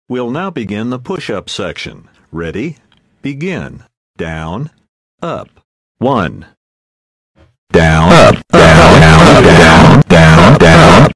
We'll now begin the push-up section. Ready? Begin. Down, up. 1. Down,